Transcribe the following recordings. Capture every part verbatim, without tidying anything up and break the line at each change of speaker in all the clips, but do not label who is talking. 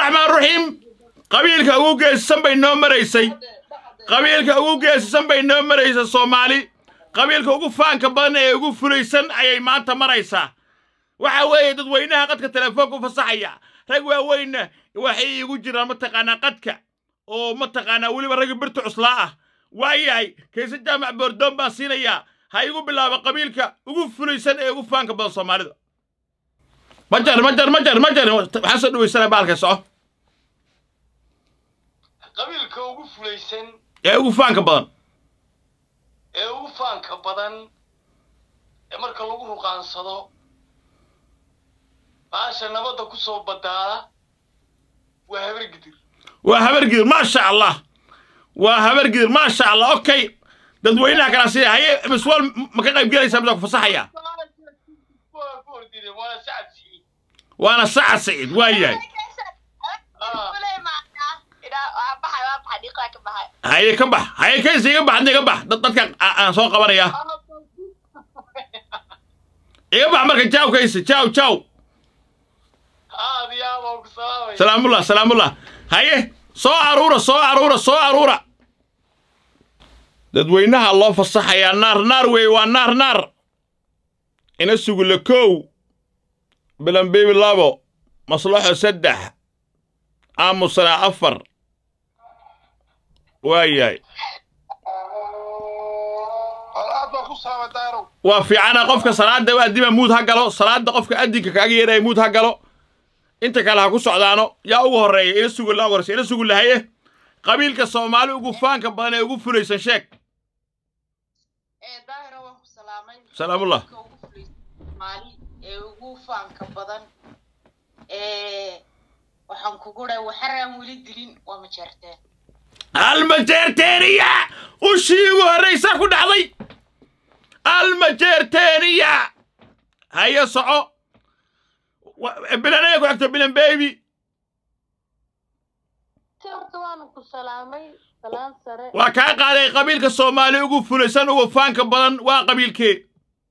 الرحمن الرحيم قبيلك أقول جيسان بينو مريسي قبيلك أقول جيسان بينو مريسي الصومالي قبيلك أقول فانك بدن أقول فريسان أي ما أنت مريسا وحوي تدوينها قد كتلفوك فصحية رجوا وين وحي يقول جرا متقنا قدك أو متقنا ولي برجع برت عصلاء وياي كيس الجامع بردون باسينيا هايقول بالله بقبيلك أقول فريسان أقول فانك بدن الصومالي مجر مجر مجر مجر حسن ويسنا بالك صح
قبيلك أقول فريسان
أقول فانك بدن
أقول فانك بدن مركل أقول رقان صدو عشان نبض كوسو بدالا وهبر قدر
وهبر قدر ما شاء الله وهبر قدر ما شاء الله أوكي ددوينها كراسي هي مسؤول ما كان يبقى يسمعك فصحية
وأنا سعد سعيد
وأنا سعد سعيد وياي هاي كبح هاي كيس يكبح عندي كبح ضدك أنا سوق قبرية يكبح مركز تشاو كيس تشاو تشاو سلام الله سلام الله هاي صو عرورة صو عرورة صو عرورة ددوينها الله فصحة يا نار نار وي والنار نار إن السوق لكو بلن بيبي لابو مصلحة سدح عام سنة أفر وياي وفي عنا قفك صلاة دوا أدي مود هقلو صلاة قفك أديك كأجيرة يمود هقلو أنت كلها كوسع دانو يا أبو هري إلى السوق الله ورسي إلى السوق الله هي قبيلك الصومالي وقفان كبانا وقف فريسان شيك سلام الله
مالي وقفان كبدن waxaan ku guray waxaan wali dilin waa ma jeerteen
المجرتينية وشيغو هريسا ku dhacday المجرتينية هيا صعو بلانية كو أكتب بلان بيبي وكان قال قبيلك الصومالي وقف فلسان وفانك بدن وقبيلك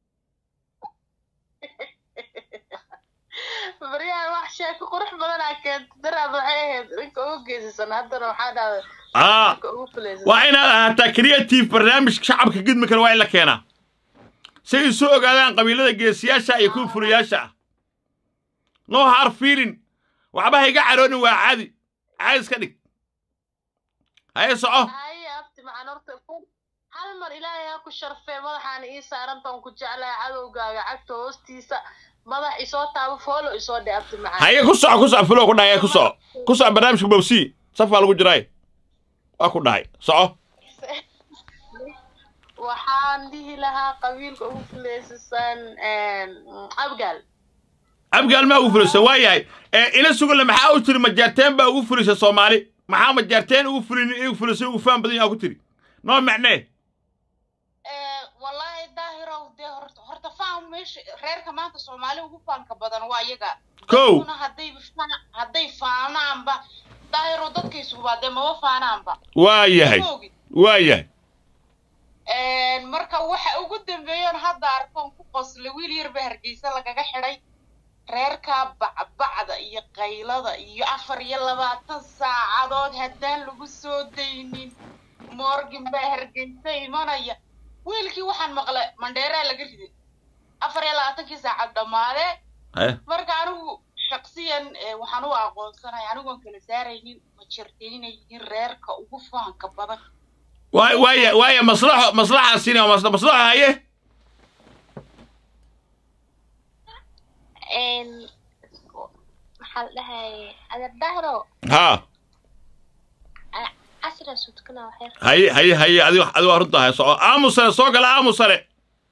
بريان وحشة قرح بدن أكيد ترى ضحية إنك أوجز سنة هذا وحدا
آه وأنا حتى كرياتيف برنامج شعبك قد مكان وين لك هنا سي سوق هذا قبيلة السياسة يكون فرياسة نو هار فيلين وعبها يقعرون وعادي عايز كذا هاي صعو
هاي أبتي مع نورت هل مر إلهي أكو شرفة ماذا حان إيسا أرنتم كنت على عدو قاعدت وستيسا ماذا إيصوت أبو فولو إيصوت دي أبتي معاي
هاي كسر كسر فلو كنا هاي كسر كسر برنامج بوسي صف على وجراي أكو داي صعو
وحان دي لها قبيل أبو فليسسان أبقال
أبقال ما أبو فليسة وياي إلى سوق لما حاول تري مجارتين بقى أبو فليسة صومالي محا مجارتين أبو فليسة أبو فليسة وفان بدين أبو تري نوع معناه
والله داهرة ودي هرت هرت فاهم مش غير كمان الصومالي أبو فان كبدن وايجا
كو
أنا هدي بفنا هدي فانا أمبا داهرة ضد كيسو بعد ما وفانا أمبا
وياي وياي
marka waxa ugu dambeeyay hadda arkoon ku qosle wiil yar ba hargeysa lagaga xiray reerka bacbacda iyo qaylada iyo afar iyo labaatan saacadood hadaan lagu soo deynin morgan ba hargeysa imanaya wiilkii waxaan maqlay mandheera laga riday afar iyo labaatan saacad dhamaade marka anigu shakhsiyan waxaan u aqoonsanahay anigu kala saaraynin ma jirteenay in reerka ugu faanka badan
واي واي واي مصلحة مصلحة سينما مصلحة مصلحة هي
إن محلها هذا الظهر
ها
عشرة سوتكنا وحير
هي هي هي هذه هذه وردها هي صو عامو سنة سوق لا عامو سنة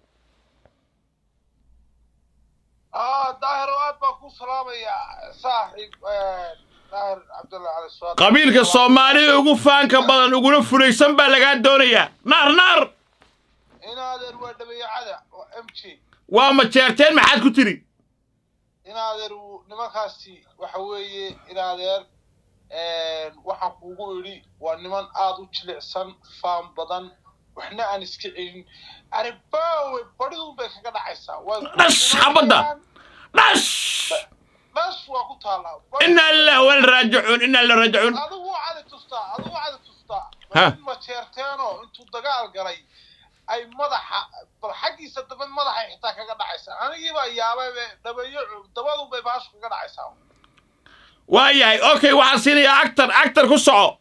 آه ظاهر وأبا كو سلام يا صاحب ظاهر عبد الله على السؤال
قبيلك الصومالي وقف فانك بدن وقول فريسان بلغات دونيا نار نار
إن هذا الواد بيعدا وأمشي
وما تشارتين ما حد كتري
إن هذا نمكاسي وحوي إن هذا waxaan kuugu yiri waa niman aad u jilicsan faan badan waxna aan iska celin aribaawe baridu bay kaga dhacaysaa
nash xabada nash
بس وقتها
إن الله والراجعون إن الله راجعون
هذا هو عاد تستا هذا هو عاد تستا
ها
ما تيرتينو انتو دقال قري أي مدح بالحقي صدق من مدح يحتاج كذا عيسى أنا يبا يابا دبيع دبادو بيباش كذا عيسى
واياي أوكي وعسيني أكتر أكتر كسعة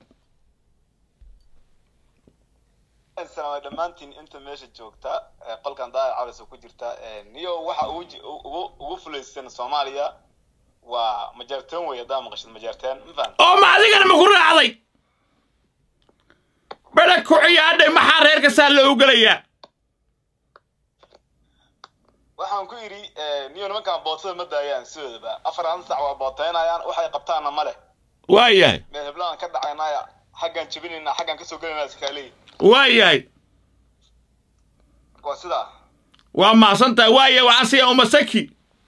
السلام دمانتين أنت ماشي جوكتا قل كان ضايع على سوق جرتا نيو وح وج وفلسطين الصومالية ومجرتين ويدام غش المجرتين مفهوم
أو ما أدري أنا مقول علي بلك عيادة ما حرير كسال له وقليا
waxaan ku yiri niyo nimanka bootada ma daayaan sidaba afar aan sac waa bootaynayaan waxay qabtaan ma leh
waayahay
meeblaan ka dhacaynaya xagan jibinina xagan ka soo galinaa iskaalay
waayahay
waa sida
waa maasanta waaya waasiya uma saki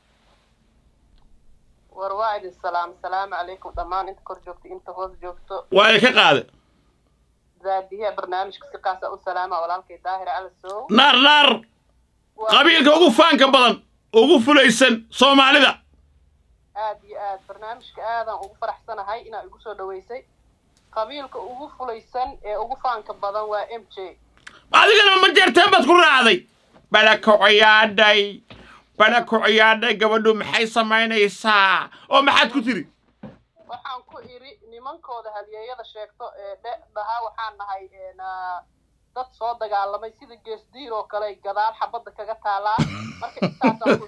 war waa'id salaam salaam alaykum dhamaan inta kor joogto inta hoos joogto
waaya ka qaade
zaadiya barnaamijka si qaas ah u salaama walaalkay daahir ala soo
nar nar qabiilka ugu faanka badan ugu fulaysan Soomaalida
aad iyo aad barnaamijka aadan ugu faraxsanahay inaa igu soo dhaweysay qabiilka ugu fulaysan ee ugu faanka badan waa M J
adigana ma jeerteen bad ku raacday balaka ciyaaday balaka ciyaaday gabadhu maxay sameynaysaa oo maxaad ku tiri
waxaan ku iri nimankooda halyeeyada sheegto ee dhaha waxaan nahay eena dad soo dagaalamay sida geesdiir oo kale gadaal xabada kaga taalaa marka intaas aan ku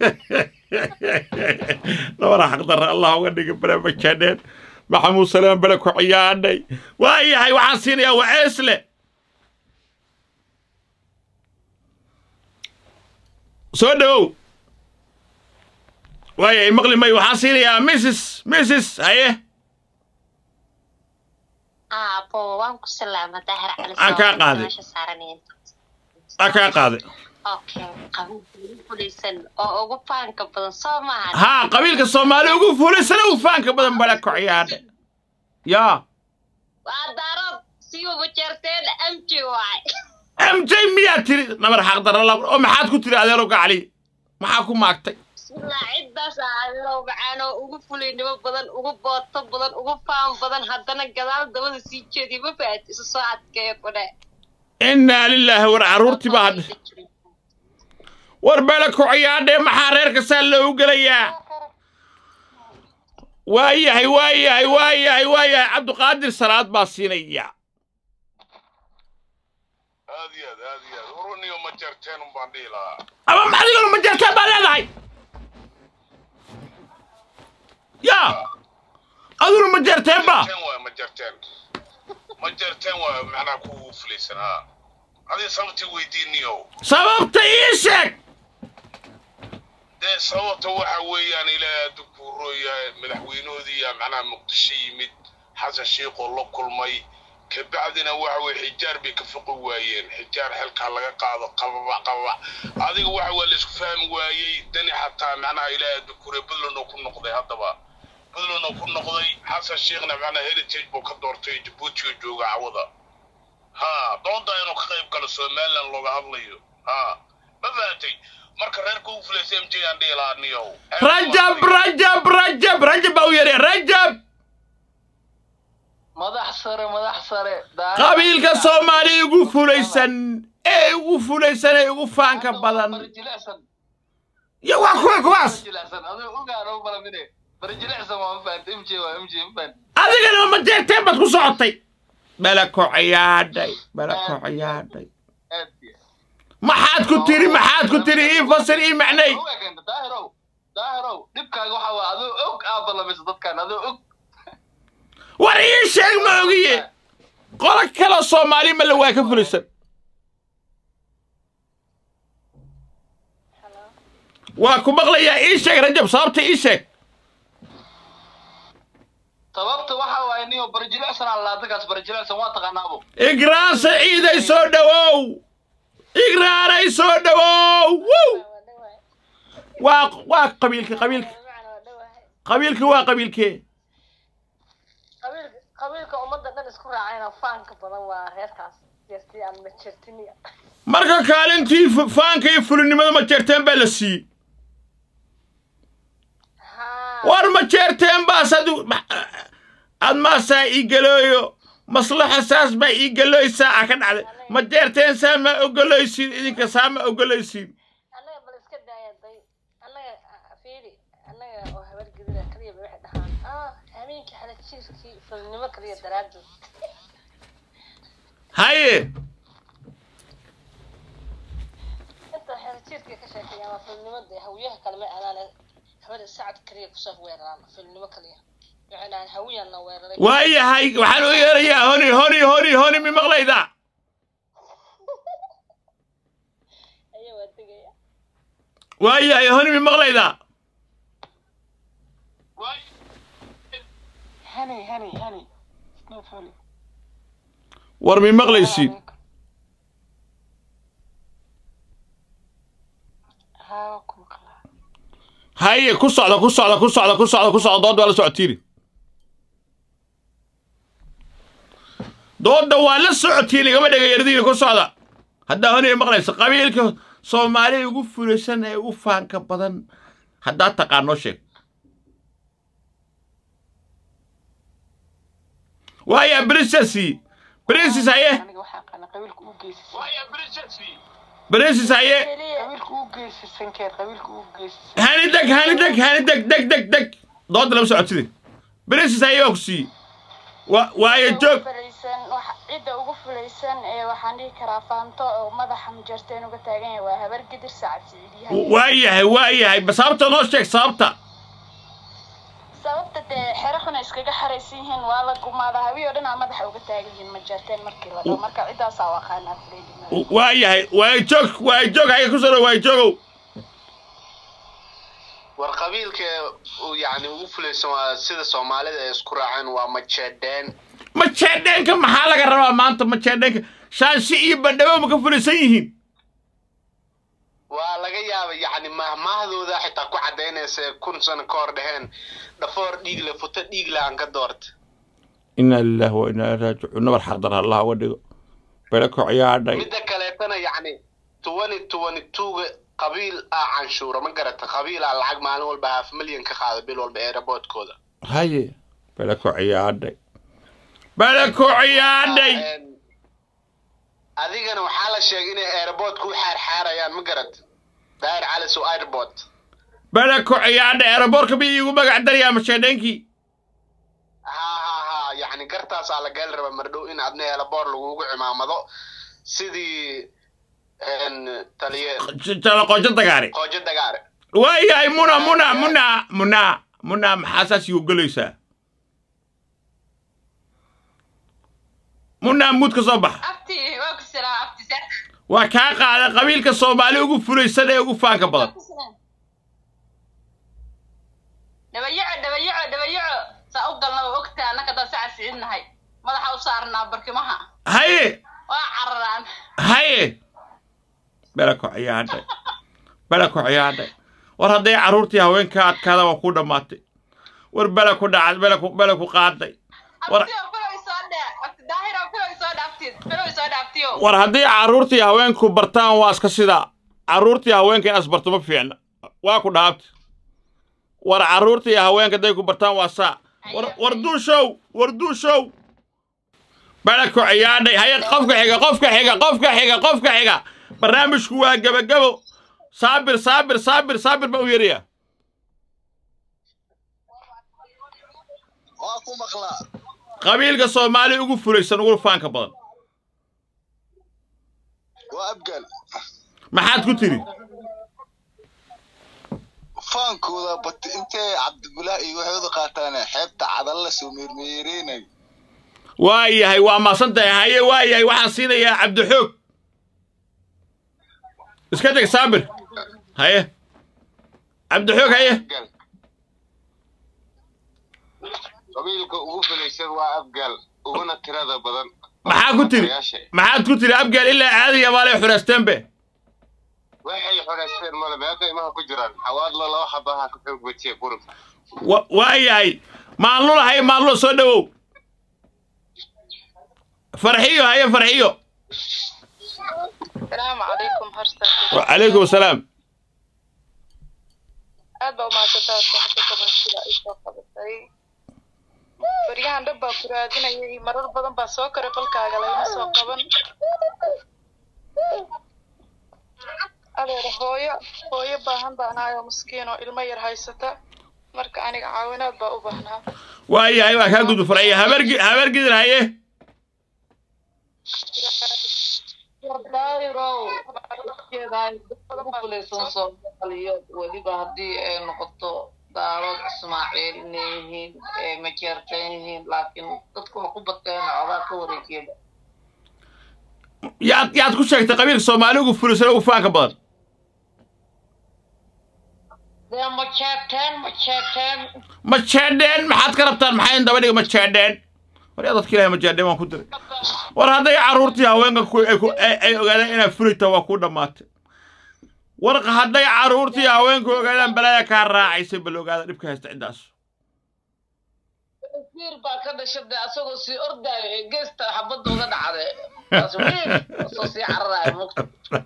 laba xaqdar Allah uga dhigay barnaamijkan maxamuud salaam balaka ciyaaday waayahay waxaan siinayaa waceesle soo dhawow waayahay maqli may waxaan siinayaa Missus Missus haye
abo waan ku salaama daahir cali
aan kaa qaaday aan kaa qaaday
okay qabiilka fulaysan oo ugu faanka badan Soomaaliya
ها قبيلك الصومالي ugu fulaysan ugu faanka badan balaka ciyaade yaa
waa darab si ugu jeerteen M J waay
M J miya tiri nabar xaq dar la oo maxaad ku tiri adeero gacali maxaa ku maagtay
ciidaas adeero gacaano ugu fulaynimo badan ugu booto badan ugu faan badan haddana gadaal dabada sii jeedii ma faat isu soo adkeeyo qode
inna lillahi wa arurti baad war balaka ciyaade maxaa reerka sal loo galayaa waayahay waayahay waayahay waayahay Cabduqaadir salaad baa siinaya
هذه هذه وروني يوم جرتين وبانديلا
أما ما أدري لو ما جرتين بالله يا أدري ما جرتين با
ما جرتين ما جرتين ومعنا كو فليسنا هذه صوتي ويدينيو
سببت إيشك
ده صوته وحويان إلى دكتور يا مدحوينو ذي معنا مقدشي مد حسن الشيخ والله كل ماي كبعدنا وحوي حجار بكفق وايين حجار حلك على قاعد قبع قبع هذه وحوي اللي فاهم وايي دني حتى معنا إلى دكتور بدلنا كل نقضي هذا بقى بدلنا كل نقضي حسن الشيخنا معنا هيرتيج بكدور تيج بوتيو جوجا عوضة ها دون داينو خيب كلا سومالا لوجا هذليو ها ما فاتي marka reerku u fulayay M J aan dheelaaniyo
Rajab Rajab Rajab Rajab oo yari Rajab
madax sare madax sare
qabiilka Soomaali ugu fulaysan ee ugu fulaysan ee ugu faanka badan ya waa kuwa kuwaas adigana ma jeerteen bad ku socotay balaka ciyaaday balaka ciyaaday maxaad ku tiri maxaad ku tiri ii fasir ii macnay
daahirow daahirow dibkaaga waxa waa adoo og aaba lamayso dadkan adoo og
war ii sheeg ma ogiye qola kala Soomaali ma la waa ka fulisan waa ku maqlayaa ii sheeg Rajab sababta ii sheeg
sababta waxa waa inuu barjilacsan alla dadkaas barjilacsan waa taqaanaabo
igraan saciiday soo dhawow igraan ay soo dhawow waa waa qabiilka qabiilka qabiilka waa qabiilkee
qabiilka qabiilka ummadda dhan isku raacayna faanka badan waa reerkaas jeestii aan ma jirtiniya
marka kaalintii faanka iyo fulinimada ma jirteen baa la siiyey
haa
war ma jeerteen baas adu ad maasaa ii galooyo maslaxa saas baa ii galooysaa a ka dhacday ma jeerteen saa ma ogolaysiin idinka saa ma ogolaysiin
annaga bal iska daaya day annaga fiiri annaga oo habar gidida kaliya ba waxay dhahaan ah habeenkii xala jiirkii filnimo kaliya daraaddood
haye
inta xala jiirkii ka sheekeeyaan waa filnimada hawiyaha kale ma aadaan habar sacad kaliya kusoo weeraraan filnimo kaliya waxay dhahaan hawiyana weeraray
waayahay waxaan u yeerayaa honi honi honi honi mi maqlaydaa
ayaa waa tegaya
waayahay honi mi maqlaydaa
هني هني هني ما فعلي
war mi maqlaysiin
ها كوكلا
haye ku socda ku socda ku socda ku socda ku socda dood waa la socotiiri doodda waa la socotiin igama dhegayardiina ku socda haddaa honi maqlaysa qabiilka soomaaliya ugu fulaysan ee u faanka badan haddaad taqaanoo sheeg وايا برنسسي برنسس هي
أنا واحد أنا قبيلك أوجيس
وايا برنسسي
برنسس هي
قبيلك أوجيس السنكير قبيلك أوجيس
هاني دك هاني دك هاني دك دك دك دك ضد لمسه عتلي برنسس هي أوكسي وايا جوك
عدة ugu fulaysan ee waxaan dhihi karaa faanto oo madaxa majarteen uga taagan yahay waa habar gidir sacad siidiyay
waayahay waayahay bas sababta noo sheeg sababta
sababta de xeraxuna iskaga xareysan yihiin waa la gumaada habiyo dhan madaxa uga taagan yihiin majarteen markii la dhaw marka cidaas aa waqaana fulaydi
waayahay waay joog waay joog ay ku soo waay joogo
war qabiilka yani ugu fulaysan waa sida Soomaalida ay isku raaceen waa majeedeen
ma jeedeenka maxaa laga rabaa maanta ma jeedeenka shaansi iyo bandhawo ma ka fulaysan yihiin
waa laga yaabaa yani mahmahdooda xitaa ku cadeynaysa kun sano ka hor dhaheen dhafoor dhiig la futa dhiig la aan ka doorta
inna lillahi wa inna ilaihi raaji'uun nabar xaqdar allah wadhigo barako ciyaadhay
midda kaleetana yani twenty twenty-two qabiil ah canshuura ma garata qabiil ah lacag maalin walba half milyan ka qaada bil walba airportkooda
haye barako ciyaadhay barako ciyaadhay
adigana waxaa la sheegay inay airportku u xaarxaarayaan ma garata daahir cali soo airport
barako ciyaadhay airportka bi igu magac daryaa ma jeedeenkii
ha ha ha yani gartaas ala gal raba mardhow in adna airport lagu cimaamado sidii en taliye
jala qojo dagaare
qojo dagaare
waayahay muna muna muna muna muna maxaasas igu galaysaa muna mud ka soo bax
abti waa ku salaa abti sa
waa ka qaada qabiilka Soomaali ugu fulaysan ee ugu faanka badan
dhabayaco dhabayaco dhabayaco saa u galna ogtaa anaka dad sac siidnahay madaxa u saarnaa barkimaha
haye
waa cararaan
haye barako ciyaadhay barako ciyaadhay war haday caruurtii haweenka adkaada waa ku dhamaatay war barako dhacad barako barako qaaday war war haddii caruurtii haweenku bartaan waa iska sidaa caruurtii haweenka inaas barto ma fiicna waa ku dhaabta war caruurtii haweenka day ku bartaan waa saa war war duushow war duushow barako ciyaadhay haye qofka xiga qofka xiga qofka xiga qofka xiga barnaamijku waa gabagabo saabir saabir saabir saabir ba u yariya
waa ku maqlaa
qabiilka Soomaali ugu fulaysan ugu faanka badan
waa abgal
maxaad ku tiri
faankooda bat intee Cabdibulaahi iyo waxooda qaataan xeebta cadal la soo meermeereenay
waayahay waa maasantahay haye waayahay waxaan siinayaa Cabdi Xoog iska tag saabir haye Cabdi Xoog haye
qabiilka ugu fulaysan waa abgal uguna tirada badan
maxaa ku tiri maxaad ku tiri abgal ilaa caadiga baa lay xureysteen be
waxay xureysteen mala meeqa imaha ku jiraan xawaad la loo xabaha ku xoog wajiyay qurub
waayahay maalmo lahay maalmo soo dhawow farxiyo haye farxiyo
السلام عليكم هرسا
وعليكم السلام
aad baa umahadsantahay horta hadda sida ay soo qabatay baryahan dhab baa ku raadinayay marar badan baa soo karay qolkaaga lagama soo qaban adeer hooyo hooyo baahan baan ahay oo miskiin oo ilmo yar haysata marka aniga caawinaad baa u baahnaa
waayahay waa kaa gudub faraya habargi habargidin haye
weliba haddii ay noqoto daalood ismaaciil inay yihiin ma jeertan yihiin laakiin dadku waa ku bateen codaa ka wareegeeda
yaad yaad ku sheegtay qabiilka soomaali ugu fulisan ugu faanka badan
dee ma jeerteen ma jeerteen
ma jeedheen maxaad ka rabtaan maxay in daba dhiga ma jeedheen war yaa dadka ilaahay ma jeedheen waan ku diray war hadday carruurtii haweenka ay ogaadaan inaad fulita waa ku dhammaatay warqa hadday carruurtii haweenku ogaadaan balaaya kaa raacaysay bal ogaada dhibka haysta ciddaas
wasiir baa ka dhashay dee asagoo sii ordaayo ee geesta xabadda uga dhacday taas wiil soo sii cararaayo mugta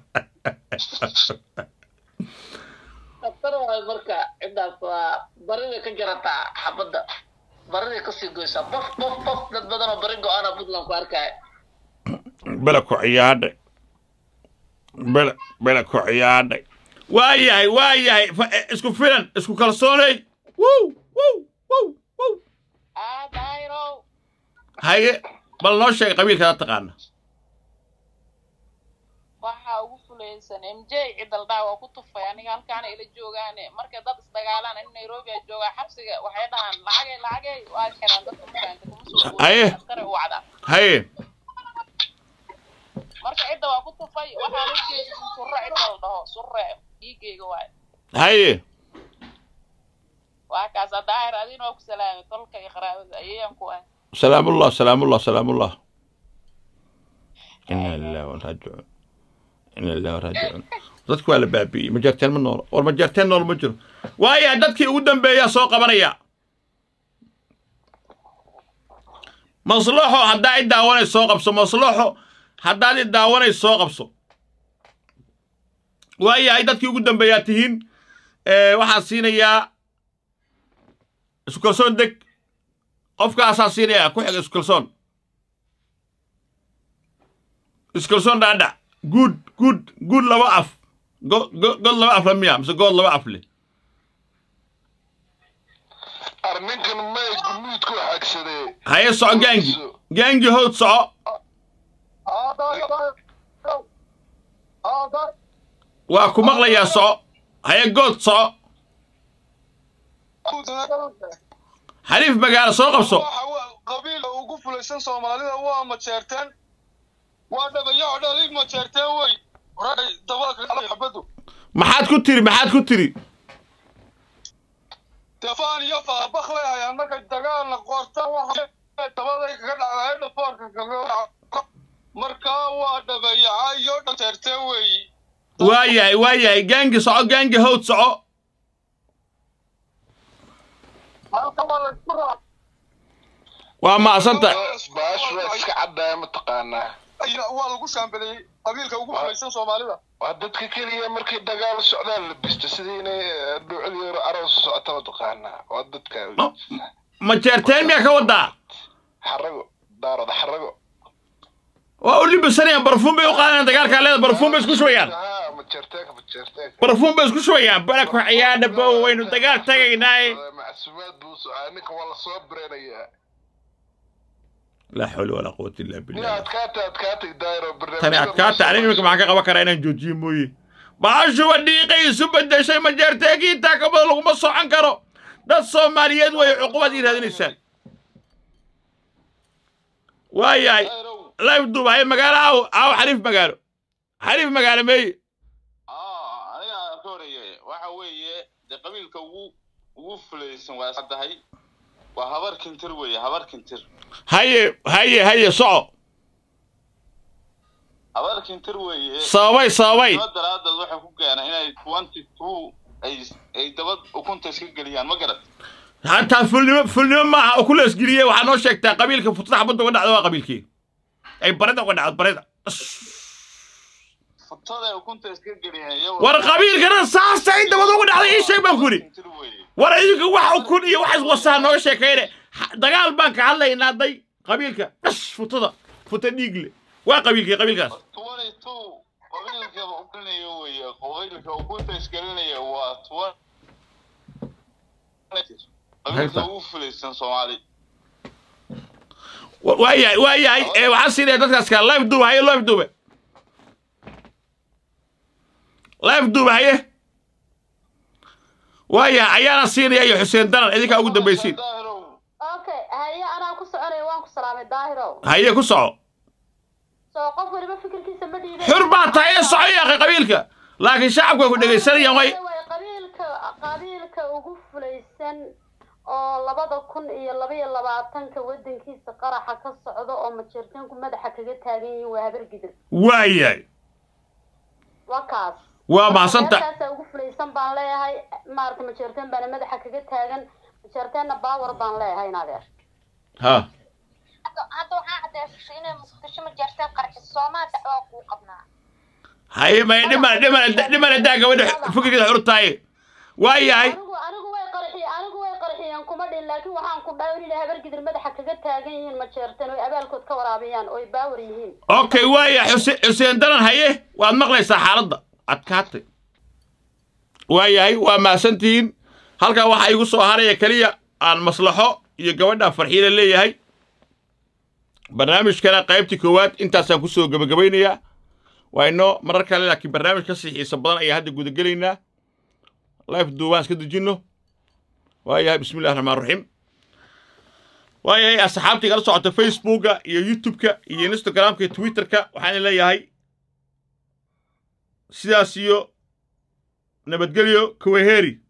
khatar waayo marka ciddaas waa bariday ka jarataa xabadda bariday kasii goysaa bof bof bof dad badan oo bari go-aana puntland ku arkaya
bela ku ciyaadhay bela bela ku ciyaadhay waayahay waayahay isku filan isku kalsoonay wow wow wow wow haye bal noo sheeg qabiilkaada taqaana
waxaa ugu fulaysan m j cidaldhaa waa ku tufay aniga halkaana ila joogaane markay dad isdagaalaan in nairobi a joogaa xabsiga waxay dhahaan lacagay lacagay waa xiraan dadka mukaanta kuma soo
haye
askari u wacdaa
haye
marka cidda waa ku tufay waxaan u jeedin surre cidda la dhaho surre dhiigayga waayo
haye
waa kaas daahir adin waa ku salaamay tolka iyo qaraabada ayayaan ku ah
salaamullah salaamullah salaamullah inna lillahi wa raajicuun inna lillahi wa raajicuun dadku waa la baabi'iyey ma jarteen ma noolo war ma jarteen nool ma jiro waayahay dadkii ugu dambeeyaa soo qabanaya maslaxo haddaa i daawanay soo qabso maslaxo haddaad i daawanay soo qabso waayahay dadkii ugu dambeeyaa tihiin waxaan siinayaa isku kalsoon deg qofkaasaa siinayaa ku xiga isku kalsoon isku kalsoon dhaadhac good good good laba af go god laba af la miya mise good laba af leh
arninkan may gumuud ku xagsadee
haye soco gaangi gaangi howd soco waa ku maqlayaa soco haye good soco xariif magaalo soo qabso
qabiilka ugu fulaysan soomaalida waa ma jeerteen waa dhabayaco dhaliig ma jeerteen wey horay dabalka xabadu
maxaad ku tiri maxaad ku tiri
tefaan iyo faabakh leehayaan markay dagaalna qortaan waxa dabaday kaga dhacday dhafoorka kaga markaa waa dhabayaca iyo dhajeerteen wey
waayahay waayahay gaangi soco gaangi howd soco waa maasanta
baash waa iska caddaaya mataqaanaa
waa lagu shaambadeeyey qabiilka ugu fulaysan soomaalida
waa dadka keliya markay dagaal socdaan la bisto sidii inay dhuucil yaro aroos socota mataqaanaa waa dadka
ma jeerteen miyaa ka wadaa
xarago daarood xarago
waa u libisanayaan barfuun bay u qaadanayaan dagaalkaa leeda barfuun bay isku shubayaan
ma jeerteen ma jeerteen
barfuun bay isku shubayaan bala ku ciyaadha bow waynu dagaal tagaynaaye
macsuumaad buu socdaa ninka waa la soo bireenayaa
لا حول ولا قوة إلا بالله.
أتكات أتكات دايرة برنامج.
تاني أتكات أنا يمكن معك قبا كراينا جوجي موي. بعشوا ودقيقة سبب شيء ما جرتكي تاكبر لهم مصو عنكرو. ده الصوماليات وعقوبة هذا الإنسان. واي هاي لا يبدو هاي مقالة أو أو حريف مقالة. حريف مقالة مي.
آه أنا كوري وحوي ده قبيل كو وفلس واسد هاي. وهبر كنتر ويا هبر كنتر
هاي هاي هاي صعب
هبر كنتر ويا
صاوي صاوي
هذا هذا الواحد كوكا أنا هنا اثنين وعشرين أي أي دبض وكنت أسكت قليان ما قرأت
حتى فيلم فيلم ما كل أسكريه وحنا شكتا قبيلك فتح بده ودع دوا قبيلك أي بريدة ودع بريدة
futada ukunta iska geliyeen
war qabiilkana saasa inta wada ugu dhacday ii sheeg baan ku yiri war idinka wax ukun iyo wax iswasaa noo sheekayne dagaal baan ka hadlaynaa day qabiilka bas futada futa dhiigle waa qabiilkii qabiilkaas
qabiilka ukuniyo weeye qabiilka ukunta iska gelinaya waa tuwa qabiilka ugu fulaysan Soomaali
waayahay waayahay ee waxaan siinay dadkaas ka live duub haye live duube live duube haye waayahay ayaana siinaya iyo Xuseen Daran idinka ugu dambaysiin
okay haye anaa ku soconay waan ku salaamay daahiro
haye ku soco
soo qof waliba fikirkiisa ma dhiibay
xur baa tahay socoya qabiilka laakiin shacabku ku dhageysanayaan way
qabiilka qabiilka ugu fulaysan oo labada kun iyo laba iyo labaatanka wadankiisa qaraxa ka socdo oo majeertanku madaxa kaga taagan yihiin waa habar gidir
waayay
wakaas
waa maasanta
taas ugu fulaysan baan leeyahay maarta majeertan baan madaxa kaga taagan majeertanna power baan leeyahay naadeer
ha
hadda waxaan cadeysay inay muqdisho majeertan qarxis Soomaaliya dacwo ku qabnaa
haye ma dhima dhima dhima daa gabadha fikirkiisa xurtaay waayahay
anigu anigu way qarxiyay anigu way qarxiyeen kuma dhin laakiin waxaan ku dhaawin ilaa habar gidir madaxa kaga taagan yihiin majeertan oo abaalkood ka waraabiyaan oo power yihiin
okay waaya Xuseen Daran haye waad maqlaysaa xaaladda adkaatay waayahay waa maasantiin halka waxa igu soo haraya kaliya aan maslaxo iyo gabadha farxiile leeyahay barnaamijkana qaybtii koowaad intaasaan ku soo gabagabaynayaa waa inoo marar kale laakiin barnaamij ka xiiso badan ayaa hadda guda gelaynaa live duubaan iska dejinno waayahay bismillahi raxmaan raxiim waayahay asxaabtii kala socota facebooka iyo youtubeka iyo instagramka iyo twitterka waxaan leeyahay sidaas iyo nabadgelyo kuweheri